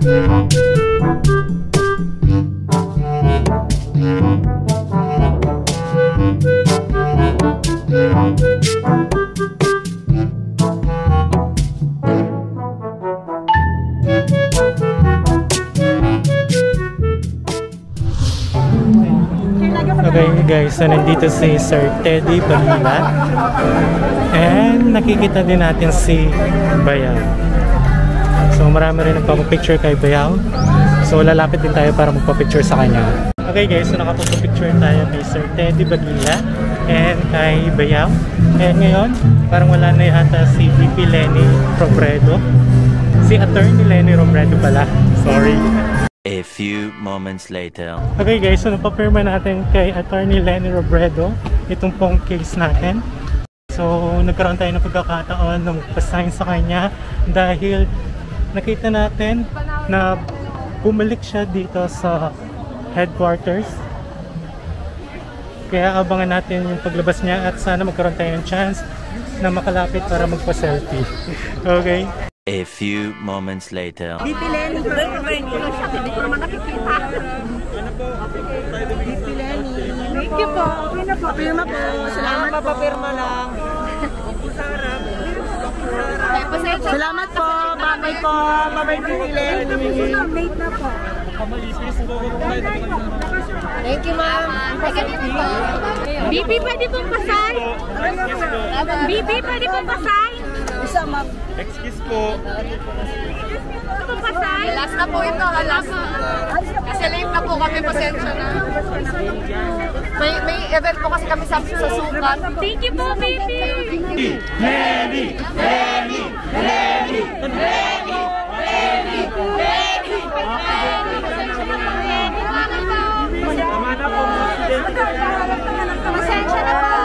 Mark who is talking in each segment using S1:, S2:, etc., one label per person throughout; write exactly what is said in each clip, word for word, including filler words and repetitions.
S1: Okay guys, so nandito si Sir Teddy Bagila and nakikita din natin si Bayaw. So marami rin nagpapapicture kay Bayaw, so lalapit din tayo para magpapicture sa kanya. Okay guys, so nakapapapicture tayo kay Sir Teddy Bagila and kay Bayaw. And ngayon, parang wala na yata si V P Lenny Robredo, si Attorney Lenny Robredo pala, sorry.
S2: A few moments later.
S1: Okay guys, so napapirma natin kay Attorney Lenny Robredo itong pong case natin. So nagkaroon tayo ng pagkakataon na magpasign sa kanya dahil nakita natin na bumalik siya dito sa headquarters. Kaya abangan natin yung paglabas niya at sana magkaroon tayo ng chance na makalapit para magpa-selfie. Okay?
S2: A few moments later.
S3: V P Lenny, V P Lenny. Hindi ko naman nakikita. V P Lenny. Thank you po. Okay na po. Papirma po. Salamat po. Papirma lang. Salamat po. Babay po. Babay V P Lenny. Late na po. Thank you ma'am. B P pwede pong pasay? B P pwede pong pasay? Isa ma'am.
S1: Excuse po.
S3: Last na po ito, last na. Kasi late na po kami, pasensya na. May, may event po kasi kami sa, sa sukat. Thank you po, baby!
S1: Lenny! Lenny! Lenny! Lenny!
S3: Lenny! Lenny!
S1: Tama na po,
S3: pasensya na po!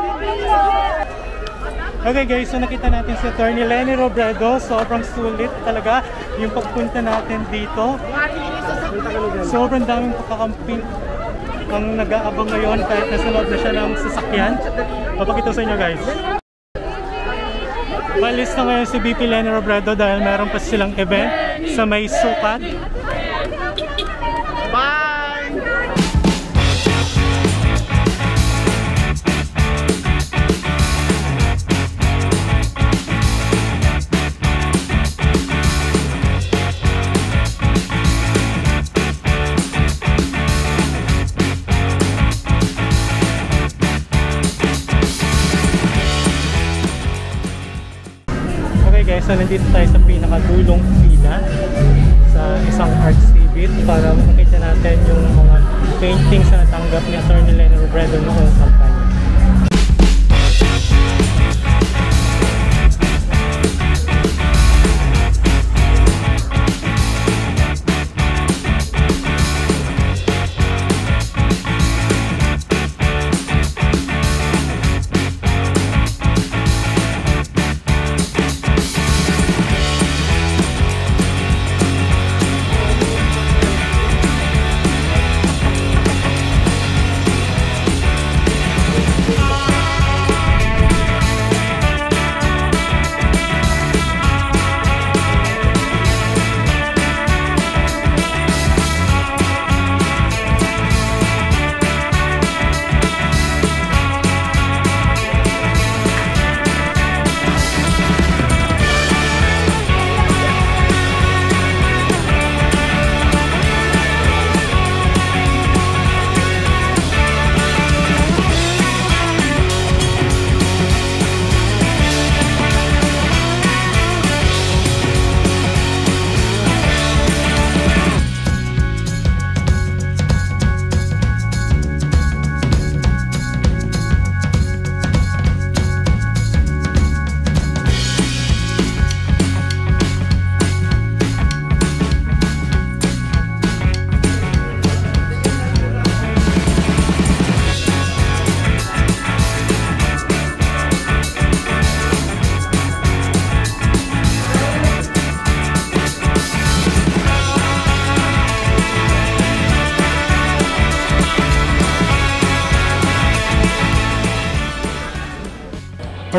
S1: Okay guys, so nakita natin si Attorney Lenny Robredo. Sobrang sulit talaga yung pagpunta natin dito. Sobrang daming pagkakamping ang nag-aabang ngayon kahit nasa loob na siya ng sasakyan. Papakita sa inyo guys. Malis na ngayon si V P Lenny Robredo dahil meron pa silang event sa may sukat. Bye! Guys, so nandito tayo sa pinakadulong pila sa isang art exhibit para makita natin yung mga paintings na natanggap ni Attorney Lenny Robredo noong kampanya.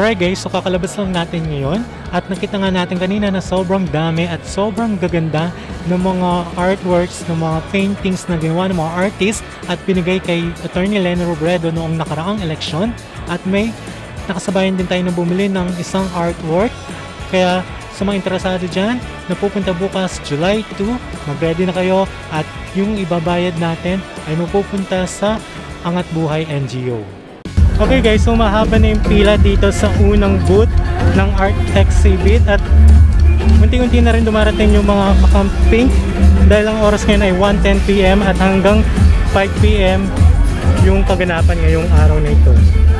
S1: Alright guys, so kakalabas lang natin ngayon at nakita nga natin kanina na sobrang dami at sobrang gaganda ng mga artworks, ng mga paintings na ginawa ng mga artist at binigay kay Attorney Leni Robredo noong nakaraang eleksyon. At may nakasabayan din tayo na bumili ng isang artwork. Kaya sa mga interesado dyan, na pupunta bukas July two, mag-ready na kayo at yung ibabayad natin ay mapupunta sa Angat Buhay N G O. Okay guys, so mahaba na yung pila dito sa unang booth ng art exhibit at unti-unti na rin dumarating yung mga makamping dahil ang oras ngayon ay one ten p m at hanggang five p m yung kaganapan ngayong araw na ito.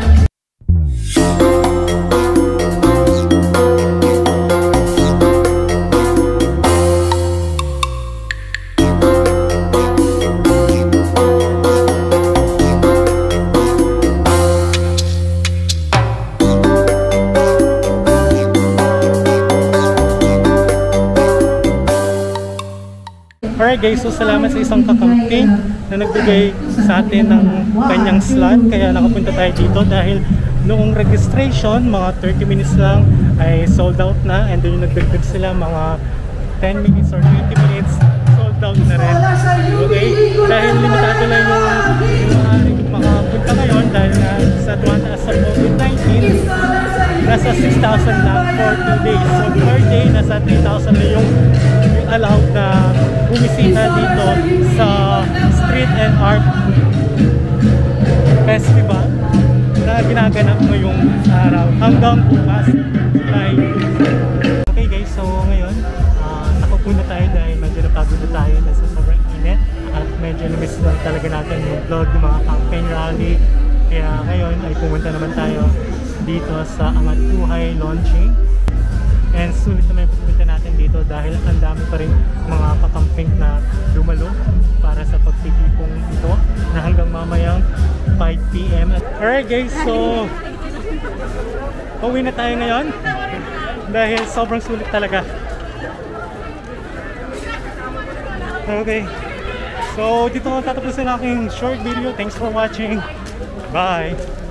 S1: Alright guys, so salamat sa isang kakamping na nagbigay sa atin ng kanyang slot kaya nakapunta tayo dito dahil noong registration mga thirty minutes lang ay sold out na and then yung nagdagdag sila mga ten minutes or twenty minutes sold out na rin. Okay, dahil limitado lang yung, yung makapunta ngayon dahil na sa tumataas sa COVID nineteen nasa six thousand lang for two days. So per day nasa three thousand na yung allowed na bumisita dito sa Street and Art Festival na ginaganap ngayong araw hanggang bukas July two. Okay guys, so ngayon uh, nakapuna tayo dahil medyo napagod na tayo nasa sobrang init at medyo na-miss lang talaga natin yung vlog ng mga campaign rally. Kaya ngayon ay pumunta naman tayo dito sa Angat Buhay launching. And sulit naman yung pupunta natin dito dahil ang dami pa rin mga kakamping na dumalo para sa pagtitipong ito na hanggang mamayang five p m Alright guys, so pauwi na tayo ngayon dahil sobrang sulit talaga. Okay, so dito ko tatapusin ang aking short video. Thanks for watching. Bye!